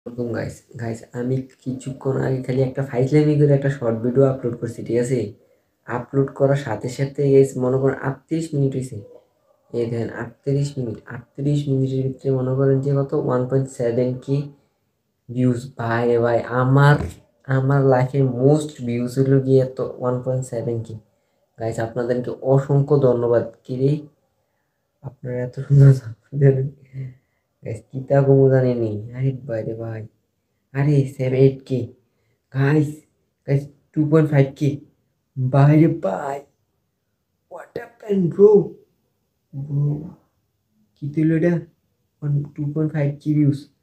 ওরকম guys guys আমি কিছুক্ষণ আগে খালি একটা ফাইজলামি করে একটা শর্ট ভিডিও আপলোড করছি, ঠিক আছে? আপলোড করার সাথে সাথে গাইস মনে করেন 38 মিনিট হয়েছে। এই দেখেন 38 মিনিট, 38 মিনিটের ভিতরে মনে করেন যে কত 1.7 কে ভিউজ। ভাই রে ভাই, আমার আমার লাইফের মোস্ট ভিউজ হলো গিয়ে তো 1.7 কে। গাইস আপনাদেরকে অসংখ্য ধন্যবাদ। কি রে, আপনারা এত সুন্দর দেন গাইস, কিতা কমু জানি নি। আরে ভাই রে ভাই, আরে 7 8 কে গাইস, গাইস 2.5 কে। বাইরে ভাই, হোয়াট হ্যাপেন ব্রো, ব্রো কি তুইলো এটা 2.5 কে ভিউজ।